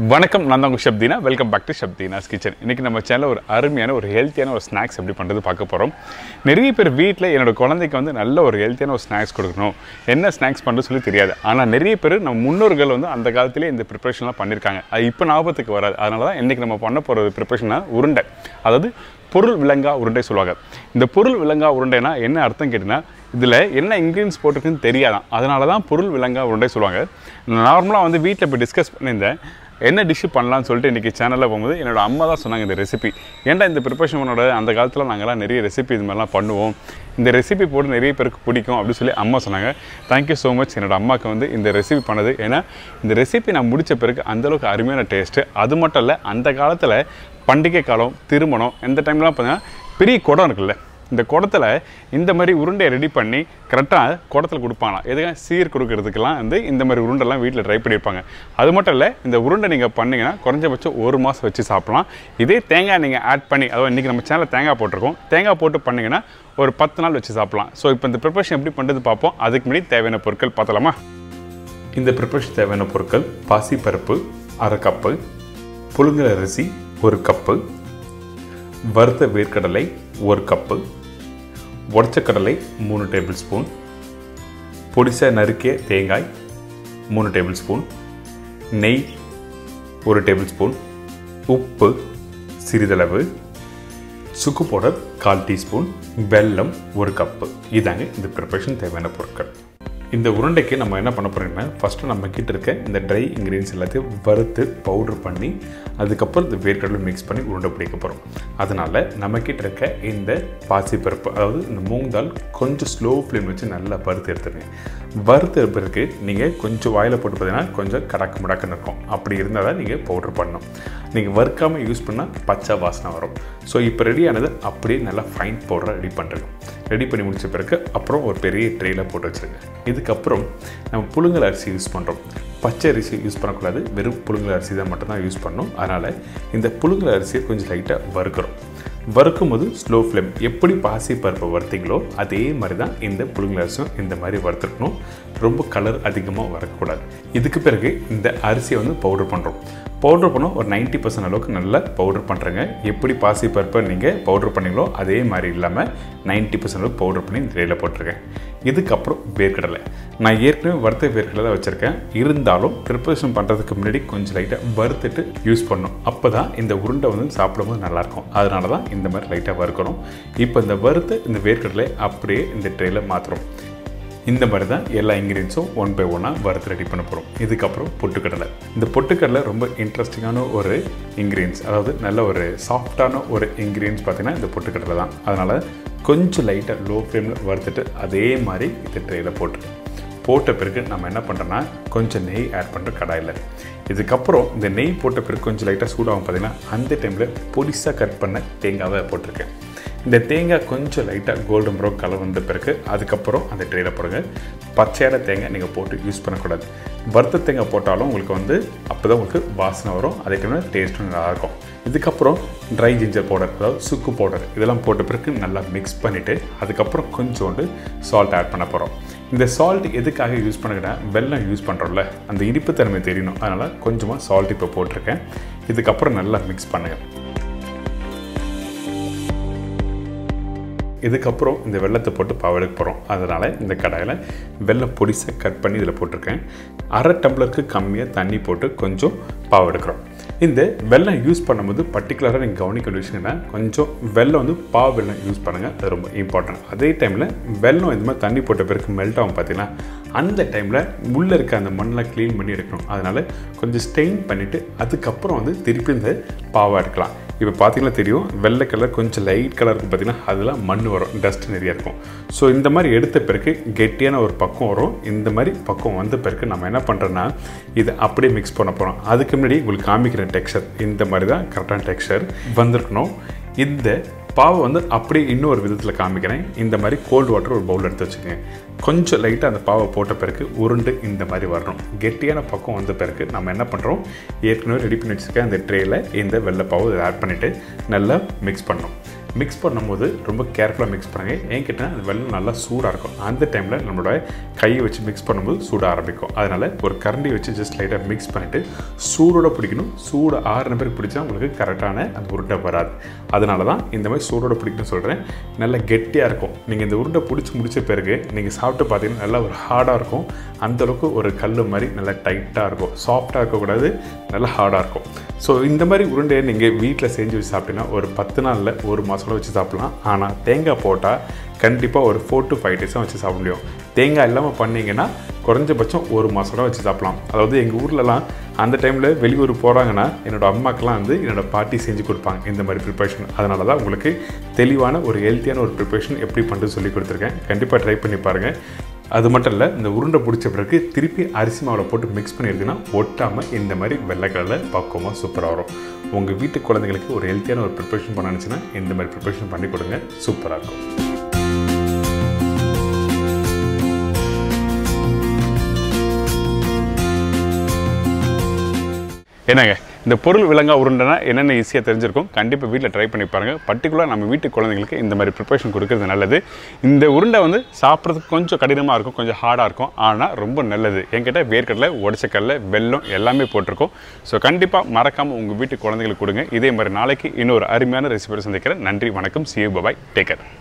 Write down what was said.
வணக்கம் நான் தான் உங்கள் Deena welcome back to Deena's kitchen. இன்றைக்கி நம்ம சேனலில் ஒரு அருமையான ஒரு ஹெல்த்தியான ஒரு ஸ்நாக்ஸ் எப்படி பண்ணுறது பார்க்க போகிறோம். நிறைய பேர் வீட்டில் என்னோட குழந்தைக்கு வந்து நல்ல ஒரு ஹெல்த்தியான ஒரு ஸ்நாக்ஸ் கொடுக்கணும், என்ன ஸ்நாக்ஸ் பண்ணுறது சொல்லி தெரியாது. ஆனால் நிறைய பேர் நம்ம முன்னோர்கள் வந்து அந்த காலத்திலே இந்த ப்ரிப்பரேஷன்லாம் பண்ணியிருக்காங்க. அது இப்போ ஞாபகத்துக்கு வராது. அதனால தான் இன்றைக்கி நம்ம பண்ண போகிற ப்ரிப்பரேஷனாக உருண்டை, அதாவது Porulvilanga உருண்டை சொல்லுவாங்க. இந்த Porulvilanga உருண்டைனா என்ன அர்த்தம் கேட்டிங்கன்னா, இதில் என்ன இன்க்ரீடியன்ஸ் போட்டிருக்குன்னு தெரியாதான். அதனால தான் Porulvilanga உருண்டை சொல்லுவாங்க. நார்மலாக வந்து வீட்டில் இப்போ டிஸ்கஸ் பண்ணியிருந்தேன் என்ன டிஷ்ஷு பண்ணலான்னு சொல்லிட்டு இன்றைக்கி சேனலில் போகும்போது என்னோட அம்மா தான் சொன்னாங்க இந்த ரெசிபி. ஏன்டா இந்த ப்ரிப்பரேஷன் பண்ணோட அந்த காலத்தில் நாங்கள்லாம் நிறைய ரெசிபி இது மாதிரிலாம் பண்ணுவோம், இந்த ரெசிபி போட்டு நிறைய பேருக்கு பிடிக்கும் அப்படின்னு சொல்லி அம்மா சொன்னாங்க. தேங்க்யூ ஸோ மச் என்னோடய அம்மாவுக்கு வந்து இந்த ரெசிபி பண்ணது. ஏன்னா இந்த ரெசிபி நான் முடித்த பிறகு அந்தளவுக்கு அருமையான டேஸ்ட்டு. அது மட்டும் இல்லை, அந்த காலத்தில் பண்டிகை காலம், திருமணம், இந்த டைம்லாம் பார்த்தீங்கன்னா பெரிய குடம் இருக்குல்ல, இந்த குடத்தில் இந்த மாதிரி உருண்டையை ரெடி பண்ணி கரெக்டாக குடத்தில் கொடுப்பாங்க. எதுக்காக சீர் கொடுக்கறதுக்கெல்லாம் வந்து இந்த மாதிரி உருண்டெல்லாம் வீட்டில் ட்ரை பண்ணியிருப்பாங்க. அது மட்டும் இல்லை, இந்த உருண்டை நீங்கள் பண்ணிங்கன்னா குறைஞ்சபட்சம் 1 மாதம் வச்சு சாப்பிட்லாம். இதே தேங்காய் நீங்கள் ஆட் பண்ணி, அதாவது இன்றைக்கி நம்ம சேனலில் தேங்காய் போட்டிருக்கோம், தேங்காய் போட்டு பண்ணிங்கன்னா ஒரு 10 நாள் வச்சு சாப்பிட்லாம். ஸோ இப்போ இந்த ப்ரிப்பரேஷன் எப்படி பண்ணுறது பார்ப்போம். அதுக்கு முன்னாடி தேவையான பொருட்கள் பார்த்தலாமா? இந்த ப்ரிப்பரேஷன் தேவையான பொருட்கள்: பாசிப்பருப்பு 1/2 கப்பு, புழுங்கல் அரிசி 1 கப்பு, வறுத்த வேர்க்கடலை 1 கப்பு, உடைச்ச கடலை 3 டேபிள் ஸ்பூன், பொடிசா நறுக்கிய தேங்காய் 3 டேபிள் ஸ்பூன், நெய் 1 டேபிள் ஸ்பூன், உப்பு சிறிதளவு, சுக்கு பவுடர் 1/4 டீஸ்பூன், வெல்லம் 1 கப்பு. இதாங்க இந்த ப்ரிப்பரேஷன் தேவையான பொருட்கள். இந்த உருண்டைக்கு நம்ம என்ன பண்ண போகிறோம்னா, ஃபஸ்ட்டு நம்ம கிட்ட இருக்க இந்த ட்ரை இன்க்ரீடியன்ஸ் எல்லாத்தையும் வறுத்து பவுட்ரு பண்ணி அதுக்கப்புறம் இந்த வேர்க்கடலை மிக்ஸ் பண்ணி உருண்டை பிடிக்க போகிறோம். அதனால் நம்மக்கிட்ட இருக்க இந்த பாசிப்பருப்பு, அதாவது இந்த மூங் தால் கொஞ்சம் ஸ்லோ ஃப்ளேம் வச்சு நல்லா வறுத்து எடுத்துருங்க. வறுத்து பிறகு நீங்கள் கொஞ்சம் வாயில் போட்டு பார்த்தீங்கன்னா கொஞ்சம் கடக்கு முடக்குன்னு இருக்கும். அப்படி இருந்தால் தான் நீங்கள் பவுட்ரு பண்ணணும். நீங்கள் வறுக்காமல் யூஸ் பண்ணால் பச்சை வாசனை வரும். ஸோ இப்போ ரெடியானது அப்படியே நல்லா ஃபைன் பவுடரை ரெடி பண்ணுறோம். ரெடி பண்ணி முடித்த பிறகு அப்புறம் ஒரு பெரிய ட்ரேயில் போட்டு வச்சுருங்க. இதுக்கப்புறம் நம்ம புழுங்கல் அரிசி யூஸ் பண்ணுறோம். பச்சை அரிசி யூஸ் பண்ணக்கூடாது, வெறும் புழுங்கல் அரிசி தான் மட்டும்தான் யூஸ் பண்ணணும். அதனால் இந்த புழுங்கல் அரிசியை கொஞ்சம் லைட்டாக வறுக்கிறோம். வறுக்கும் போது ஸ்லோ ஃப்ளேம். எப்படி பாசி பருப்பை வறுத்தீங்களோ அதே மாதிரி தான் இந்த புழுங்கல் அரிசியும் இந்த மாதிரி வறுத்துக்கணும். ரொம்ப கலர் அதிகமாக வறுக்கக்கூடாது. இதுக்கு பிறகு இந்த அரிசியை வந்து பவுடர் பண்ணுறோம். பவுட்ரு பண்ணோம் ஒரு 90% அளவுக்கு நல்லா பவுட்ரு பண்ணுறேங்க. எப்படி பாசி பருப்பை நீங்கள் பவுட்ரு பண்ணிங்களோ அதே மாதிரி இல்லாமல் 90% அளவுக்கு பவுட்ரு பண்ணி இந்த ட்ரேயில் போட்டிருக்கேன். இதுக்கப்புறம் வேர்க்கடலை. நான் ஏற்கனவே வறுத்த வேர்க்கடலை தான் வச்சுருக்கேன். இருந்தாலும் ப்ரிப்பரேஷன் பண்ணுறதுக்கு முன்னாடி கொஞ்சம் லைட்டாக வறுத்துட்டு யூஸ் பண்ணணும். அப்போ தான் இந்த உருண்டை வந்து சாப்பிடும்போது நல்லாயிருக்கும். அதனால தான் இந்த மாதிரி லைட்டாக வறுக்கணும். இப்போ இந்த வறுத்த இந்த வேர்க்கடலை அப்படியே இந்த ட்ரேயில் மாற்றுறோம். இந்த மாதிரி தான் எல்லா இன்க்ரீடியன்ஸும் 1 by 1 வறுத்து ரெடி பண்ண போகிறோம். இதுக்கப்புறம் பொட்டுக்கடலை. இந்த பொட்டுக்கடலை ரொம்ப இன்ட்ரெஸ்டிங்கான ஒரு இன்க்ரீடியன்ஸ், அதாவது நல்ல ஒரு சாஃப்டான ஒரு இன்க்ரீடியன்ஸ் பார்த்திங்கன்னா இந்த பொட்டுக்கடலை தான். அதனால் கொஞ்சம் லைட்டாக லோ ஃப்ளேமில் வறுத்துட்டு அதே மாதிரி இந்த ட்ரேயில் போட்ட பிறகு நம்ம என்ன பண்ணுறோன்னா கொஞ்சம் நெய் ஆட் பண்ணுற கடாயில். இதுக்கப்புறம் இந்த நெய் போட்ட பிறகு கொஞ்சம் லைட்டாக சூடாகும் பார்த்திங்கன்னா அந்த டைமில் பொடிசாக கட் பண்ண தேங்காவை போட்டிருக்கேன். இந்த தேங்காய் கொஞ்சம் லைட்டாக கோல்டன் ப்ரௌன் கலர் வந்த பிறகு அதுக்கப்புறம் அந்த ட்ரேயில் போடுங்க. பச்சையான தேங்காய் நீங்கள் போட்டு யூஸ் பண்ணக்கூடாது. வறுத்த தேங்காய் போட்டாலும் உங்களுக்கு வந்து அப்போ தான் உங்களுக்கு வாசனை வரும், அதே டைமில் டேஸ்ட்டும் நல்லாயிருக்கும். இதுக்கப்புறம் ட்ரை ஜிஞ்சர் பவுடர், அதாவது சுக்கு பவுடர், இதெல்லாம் போட்ட பிறகு நல்லா மிக்ஸ் பண்ணிவிட்டு அதுக்கப்புறம் கொஞ்சோண்டு சால்ட் ஆட் பண்ண போகிறோம். இந்த சால்ட் எதுக்காக யூஸ் பண்ணுங்கன்னா, வெல்லம் யூஸ் பண்ணுறோம்ல, அந்த இனிப்புத்தன்மை தெரியணும். அதனால் கொஞ்சமாக சால்ட் இப்போ போட்டிருக்கேன். இதுக்கப்புறம் நல்லா மிக்ஸ் பண்ணுங்கள். இதுக்கப்புறம் இந்த வெல்லத்தை போட்டு பாவு எடுக்க போகிறோம். அதனால் இந்த கடாயில் வெல்லம் பொடிசாக கட் பண்ணி இதில் போட்டிருக்கேன். 1/2 டம்ளருக்கு கம்மியாக தண்ணி போட்டு கொஞ்சம் பாவு எடுக்கிறோம். இந்த வெல்லம் யூஸ் பண்ணும்போது பர்டிகுலராக நீங்கள் கவனிக்க விஷயம்னா, கொஞ்சம் வெல்லம் வந்து பாவு வெல்லம் யூஸ் பண்ணுங்கள். அது ரொம்ப இம்பார்ட்டன்ட். அதே டைமில் வெல்லம் இது மாதிரி தண்ணி போட்ட பிறகு மெல்ட் ஆகும் பார்த்தீங்கன்னா, அந்த டைமில் உள்ளே இருக்க அந்த மண்ணெலாம் க்ளீன் பண்ணி எடுக்கணும். அதனால் கொஞ்சம் ஸ்டெயின் பண்ணிவிட்டு அதுக்கப்புறம் வந்து திருப்பி இந்த பாவை எடுக்கலாம். இப்போ பார்த்தீங்கன்னா தெரியும், வெள்ளை கலர் கொஞ்சம் லைட் கலர் இருக்கும் பார்த்தீங்கன்னா, அதெல்லாம் மண் வரும், டஸ்ட் நிறையா இருக்கும். ஸோ இந்த மாதிரி எடுத்த பிறகு கெட்டியான ஒரு பக்கம் வரும். இந்த மாதிரி பக்கம் வந்த பிறகு நம்ம என்ன பண்ணுறோன்னா இதை அப்படியே மிக்ஸ் பண்ண போகிறோம். அதுக்கு முன்னாடி உங்களுக்கு காமிக்கிற டெக்ஸ்சர் இந்த மாதிரி தான் கரெக்டான டெக்ஸ்சர் வந்திருக்கணும். இந்த பாவை வந்து அப்படியே இன்னொரு விதத்தில் காமிக்கிறேன். இந்த மாதிரி கோல்டு வாட்டர் ஒரு பவுல் எடுத்து வச்சுக்கோங்க. கொஞ்சம் லைட்டாக அந்த பாவை போட்ட பிறகு உருண்டு இந்த மாதிரி வரணும். கெட்டியான பக்கம் வந்த பிறகு நம்ம என்ன பண்ணுறோம், ஏற்கனவே ரெடி பண்ணி வச்சுருக்க அந்த ட்ரேயில் இந்த வெள்ளை பாவை ஆட் பண்ணிவிட்டு நல்லா மிக்ஸ் பண்ணணும். மிக்ஸ் பண்ணும்போது ரொம்ப கேர்ஃபுல்லாக மிக்ஸ் பண்ணுங்கள். ஏன் கேட்டால் அந்த வெல்லம் நல்லா சூடாக இருக்கும். அந்த டைமில் நம்மளோட கையை வச்சு மிக்ஸ் பண்ணும்போது சூடாக ஆரம்பிக்கும். அதனால் ஒரு கரண்டி வச்சு ஜஸ்ட் லைட்டாக மிக்ஸ் பண்ணிவிட்டு சூடோட பிடிக்கணும். சூடு 6 பேருக்கு பிடிச்சா உங்களுக்கு கரெக்டான அந்த உருண்டை வராது. அதனால தான் இந்த மாதிரி சூடோட பிடிக்கணும்னு சொல்கிறேன். நல்லா கெட்டியாக இருக்கும். நீங்கள் இந்த உருண்டை பிடிச்சி முடித்த பிறகு நீங்கள் சாப்பிட்டு பார்த்தீங்கன்னா நல்லா ஒரு ஹார்டாக இருக்கும். அந்தளவுக்கு ஒரு கல் மாதிரி நல்லா டைட்டாக இருக்கும். சாஃப்டாக இருக்கக்கூடாது, நல்லா ஹார்டாக இருக்கும். ஸோ இந்த மாதிரி உருண்டையை நீங்கள் வீட்டில் செஞ்சு வச்சு சாப்பிட்டீங்கன்னா ஒரு 10 நாளில் 1 மாதம் வச்சு சாப்பிட்லாம். ஆனால் தேங்காய் போட்டால் கண்டிப்பாக ஒரு 4 to 5 days வச்சு சாப்பிட முடியும். தேங்காய் இல்லாமல் பண்ணிங்கன்னா குறைஞ்சபட்சம் 1 மாதம் வச்சு சாப்பிட்லாம். அதாவது எங்கள் ஊர்லலாம் அந்த டைமில் வெளியூர் போகிறாங்கன்னா என்னோடய அம்மாக்கெலாம் வந்து என்னோடய பாட்டி செஞ்சு கொடுப்பாங்க இந்த மாதிரி ப்ரிப்ரேஷன். அதனால தான் உங்களுக்கு தெளிவான ஒரு ஹெல்த்தியான ஒரு ப்ரிப்ரேஷன் எப்படி பண்ணுறது சொல்லி கொடுத்துருக்கேன். கண்டிப்பாக ட்ரை பண்ணி பாருங்கள். அது மட்டும் இல்லை, இந்த உருண்டை பிடிச்ச பிறகு திருப்பி அரிசி மாவில் போட்டு மிக்ஸ் பண்ணியிருக்குன்னா ஒட்டாமல் இந்த மாதிரி வெள்ளை கலரில் பக்குவமாக சூப்பராக வரும். உங்கள் வீட்டு குழந்தைங்களுக்கு ஒரு ஹெல்த்தியான ஒரு ப்ரிப்ரேஷன் பண்ண நினச்சின்னா இந்த மாதிரி ப்ரிப்ரேஷன் பண்ணி கொடுங்க, சூப்பராக இருக்கும். என்னங்க இந்த பொருள் விலங்கா உருண்டைனா என்னென்ன ஈஸியாக தெரிஞ்சிருக்கும். கண்டிப்பாக வீட்டில் ட்ரை பண்ணி பாருங்கள். பர்டிகுலராக நம்ம வீட்டு குழந்தைங்களுக்கு இந்த மாதிரி ப்ரிப்ரேஷன் கொடுக்குறது நல்லது. இந்த உருண்டை வந்து சாப்பிட்றதுக்கு கொஞ்சம் கடினமாக இருக்கும், கொஞ்சம் ஹார்டாக இருக்கும். ஆனால் ரொம்ப நல்லது. என்கிட்ட வேர்க்கடலை, உடச்சக்கடலை, வெல்லம் எல்லாமே போட்டிருக்கோம். ஸோ கண்டிப்பாக மறக்காமல் உங்கள் வீட்டு குழந்தைங்களுக்கு கொடுங்க. இதே மாதிரி நாளைக்கு இன்னொரு அருமையான ரெசிபியை சந்திக்கிறேன். நன்றி, வணக்கம், see you, bye bye, take care.